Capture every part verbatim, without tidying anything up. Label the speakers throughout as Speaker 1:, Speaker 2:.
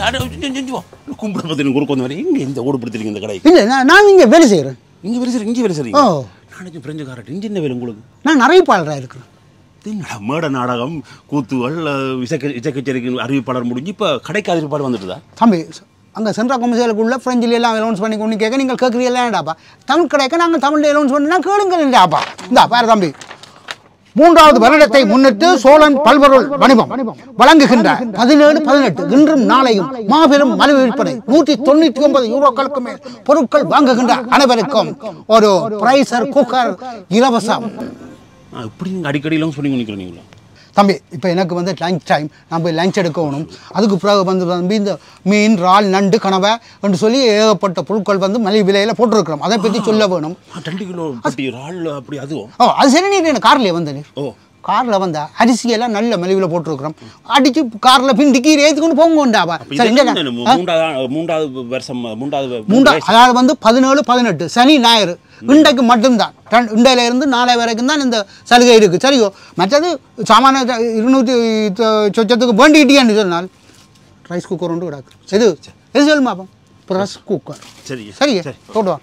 Speaker 1: கும்பிட பத்தி குறுக்கு வந்த மாதிரி இங்கே இந்த ஓடுபடுத்துறீங்க இந்த கடை
Speaker 2: இல்லை நான் இங்கே வேலை செய்கிறேன்.
Speaker 1: இங்கே வேலை செய்கிறேன் இங்கே வேலை செய்கிறீங்க? ஓ நாளைக்கு பிரெஞ்சுக்காரட் இங்கே என்ன வேலை உங்களுக்கு? நான்
Speaker 2: அறிவிப்பாளராக இருக்கிறேன்.
Speaker 1: என்னடா மேட நாடகம் கூத்துகள் இசை இசைக்கச்சேரிக்கு அறிவிப்பாளர் முடிஞ்சு இப்போ கடைக்கு அறிவிப்பாளர் வந்துட்டுதா?
Speaker 2: தம்பி அங்கே சென்ட்ரா கொமர்சியலுக்குள்ள ஃப்ரெஞ்சில் எல்லாம் அலௌன்ஸ் பண்ணி கொண்டு கேட்க நீங்கள் கேட்குறீங்களாடாப்பா. தமிழ் கடைக்க நாங்கள் தமிழில் அலௌன்ஸ் பண்ணினா கேளுங்கள் இல்லையாப்பா. இந்தா பாரு தம்பி, மூன்றாவது வருடத்தை முன்னிட்டு சோழன் பல்பொருள் வணிகம் வழங்குகின்ற பதினேழு பதினெட்டு இன்றும் நாளையும் மாபெரும் மலிவு விற்பனை நூற்றி தொண்ணூற்றி ஒன்பது யூரோக்களுக்கு மேல் பொருட்கள் வாங்குகின்ற அனைவருக்கும் ஒரு பிரைசர் குக்கர் இலவசம்.
Speaker 1: இப்படி நீங்கள் அடிக்கடி எல்லாம் சொல்லி நினைக்கிறீங்களா
Speaker 2: தம்பி? இப்போ எனக்கு வந்து லஞ்ச் டைம், நான் போய் லஞ்ச் எடுக்கணும். அதுக்கு பிறகு வந்து தம்பி இந்த மீன் இறால் நண்டு கனவை என்று சொல்லி ஏகப்பட்ட பொருட்கள் வந்து மலிவு விலையில் போட்டிருக்கிறோம். அதை பற்றி சொல்ல வேணும்.
Speaker 1: ரெண்டு கிலோ இறால் அப்படி அதுவும்
Speaker 2: ஓ அது சரி. நீ என்ன கார்லேயே வந்த நீ?
Speaker 1: ஓ
Speaker 2: காரில் வந்த அரிசியெல்லாம் நல்ல மலிவில் போட்டிருக்கிறோம். அடிச்சு காரில் பின் டிக்கி ஏற்றுக்கொண்டு போங்கண்டாப்பா.
Speaker 1: மூன்றாவது வருஷம் மூன்றாவது
Speaker 2: மூன்றாவது அதாவது வந்து பதினேழு பதினெட்டு சனி ஞாயிறு இன்றைக்கு மட்டும்தான். இண்டையில இருந்து நாளை வரைக்கும் தான் இந்த சலுகை இருக்குது. சரியோ? மற்றது சாமான இருநூற்றி சொச்சத்துக்கு வேண்டிக்கிட்டேன்னு சொன்னால் ரைஸ் குக்கர் ஒன்று கிடக்கு. எது எது சொல்லுமாப்பா? Press cooker. சரி சரி போட்டு வா.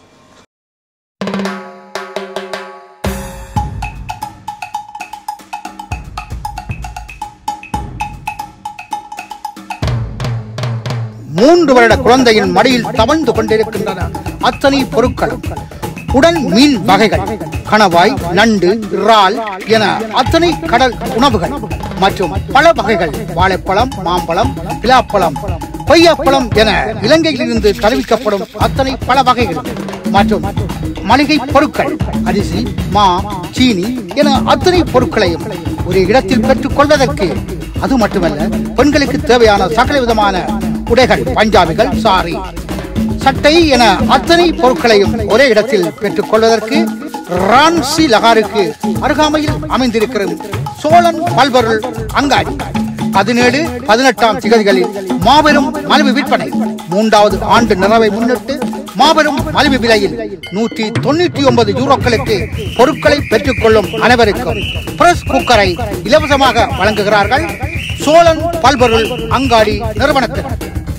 Speaker 2: மூன்று வருட குழந்தையின் மடியில் தவழ்ந்து கொண்டிருக்கின்றன அத்தனை பொருட்கள். உடன் மீன் வகைகள், கணவாய், நண்டு, இறால் என அத்தனை கடல் உணவுகள் மற்றும் பல வகைகள், வாழைப்பழம், மாம்பழம், பிலாப்பழம், கொய்யாப்பழம் என இலங்கையிலிருந்து தருவிக்கப்படும் அத்தனை பல வகைகள் மற்றும் மளிகை பொருட்கள், அரிசி, மா, சீனி என அத்தனை பொருட்களையும் ஒரு இடத்தில் பெற்றுக் கொள்வதற்கு, அது மட்டுமல்ல பெண்களுக்கு தேவையான சகல விதமான உடைகள், பஞ்சாபிகள், சாரி, சட்டை என அத்தனை பொருட்களையும் ஒரே இடத்தில் பெற்றுக் கொள்வதற்கு ரான்சி லகாருக்கு அருகாமையில் அமைந்திருக்கிறது சோழன் பல்பொருள் அங்காடி. பதினேழு பதினெட்டாம் திகதிகளில் மாபெரும் மலிவு விற்பனை. மூன்றாவது ஆண்டு நிறைவை முன்னிட்டு மாபெரும் மலிவு விலையில் நூற்றி தொண்ணூற்றி ஒன்பது யூரோக்களுக்கு பொருட்களை பெற்றுக் கொள்ளும் அனைவருக்கும் பிரஸ் குக்கரை இலவசமாக வழங்குகிறார்கள் சோழன் பல்பொருள் அங்காடி நிறுவனத்தினர்.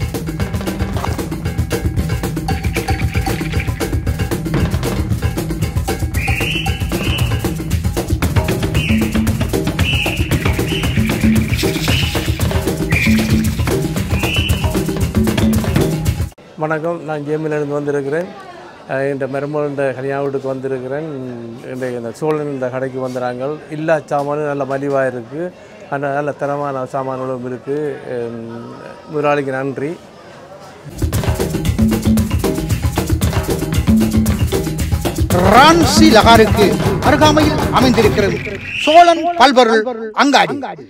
Speaker 3: வணக்கம், நான் ஜேமிலிருந்து வந்திருக்கிறேன். இந்த மருமகள் இந்த கன்னியாகுமரிக்கு வந்திருக்கிறேன். இந்த சோழன் இந்த கடைக்கு வந்துடுறாங்க. எல்லா சாமானும் நல்ல மலிவாக இருக்குது. அந்த நல்ல தரமான சாமான்களும் இருக்குது. முதலாளிக்கு நன்றி.
Speaker 2: ரான்சி லகாருக்கு அருகாமையில் அமைந்திருக்கிறது சோழன் பல்பொருள் அங்காடி.